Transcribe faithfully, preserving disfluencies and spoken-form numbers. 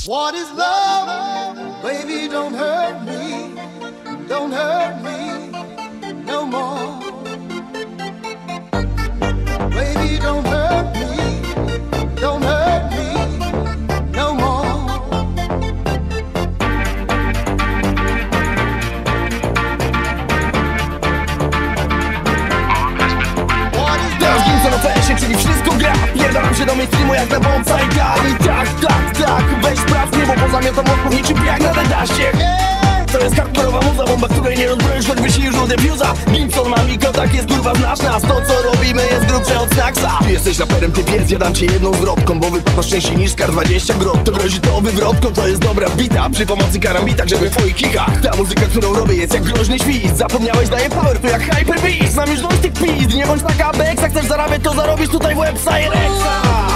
What is love? Baby, don't hurt me, don't hurt me no more. Baby, don't hurt me, don't hurt me no more. Teraz Gimson O P S-ie, czyli wszystko gra. Pierdalam się do mainstreamu jak na bomba i gra. I tak, tak, tak, weź sprawdź niebo, bo zamiotam oko niczym jak na dedaście. To jest hardkorowa muza, bomba, której nie rozbroisz, choćby się już od defuza. Gimson ma mikro, tak jest kurwa, znasz nas. To co robimy jest grubsze od Snacksa. Ty jesteś raperem, ty pies, ja dam cię jedną zwrotką, bo wypadł szczęściej niż kar dwadzieścia grot. To grozi to wywrotką, to jest dobra bita, przy pomocy karambita, żeby w twoich kikach. Ta muzyka, którą robię jest jak groźny świst. Zapomniałeś, daje power, to jak Hyper Beast. Znam już dość tych pizd, nie bądź taka beksa. Chcesz zarabiać, to zarobisz tutaj w website Rexa.